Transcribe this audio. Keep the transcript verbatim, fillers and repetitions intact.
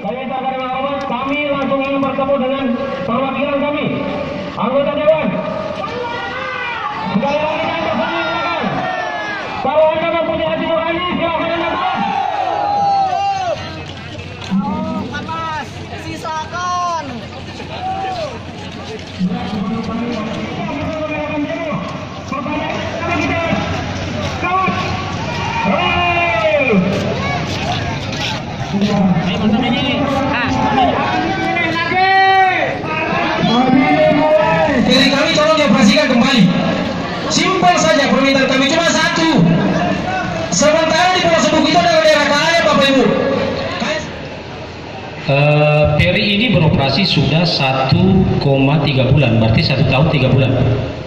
Saya akan dengan hormat, kami langsung ingin bertemu dengan perwakilan kami, anggota Dewan. Sekali lagi kami persilakan. Kalau Anda mempunyai hati nurani, silakan Anda keluar. Oh, panas, sisakan. Jadi kami tolong dioperasikan kembali. Simpel saja permintaan kami cuma satu. Sementara di Pulau Sebuk itu adalah daerah kaya, Bapak Ibu. Uh, P R I ini beroperasi sudah satu koma tiga bulan, berarti satu tahun tiga bulan.